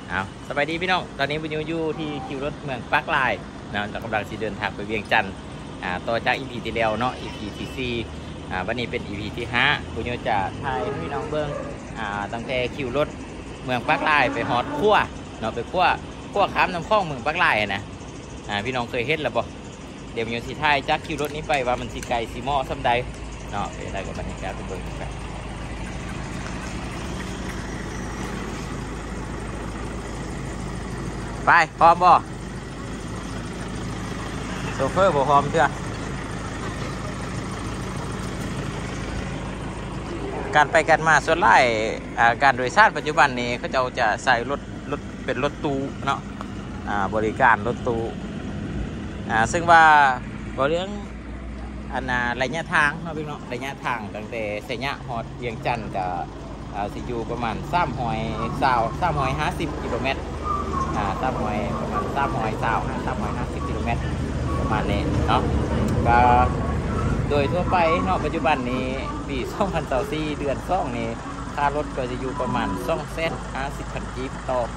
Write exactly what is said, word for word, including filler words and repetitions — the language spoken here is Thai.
เอาสบายดีพี่น้องตอนนี้บุญยูอยู่ที่คิวรถเมืองปักลายนะเรากำลังจะเดินทางไปเวียงจันทร์อ่าต่อจากอีพีที่แล้วเนาะอีพีที่สี่อ่าวันนี้เป็นอีพีที่ห้าบุญยูจะถ่ายให้พี่น้องเบิ้งอ่าตั้งแต่คิวรถเมืองปักลายไปฮอดขั้วเนาะไปขั้วขั้วข้ามน้ำคลองเมืองปักลายนะอ่าพี่น้องเคยเห็นหรือเปล่าเดี๋ยวบุญยูสิถ่ายจากคิวรถนี้ไปว่ามันสิไกลสิมอซ้ำใดเนาะไปได้กับบรรยากาศไปเบิ้งกันไปพร้อมบ่โซเฟอร์บ่พร้อมเชื่อการไปกันมาส่วนใหญ่การโดยสารปัจจุบันนี้เขาจะจะใส่รถรถเป็นรถตู้เนาะบริการรถตู้ซึ่งว่าบริเรื่องอันน่ะระยะทางเนาะพี่เนาะระยะทางตั้งแต่เสยะฮอดเวียงจันทร์กับสิอยู่ประมาณสามร้อยสาวสามร้อยห้าสิบกิโลเมตรอ่าสามร้อยประมาณสามร้อยสาวสามร้อยห้าสิบกิโลเมตรประมาณนี้เนาะก็โดยทั่วไปเนาะปัจจุบันนี้ปีสองพันยี่สิบสี่เดือนสองนี้ค่ารถก็จะอยู่ประมาณสองแสนห้าสิบพันกีบต่อ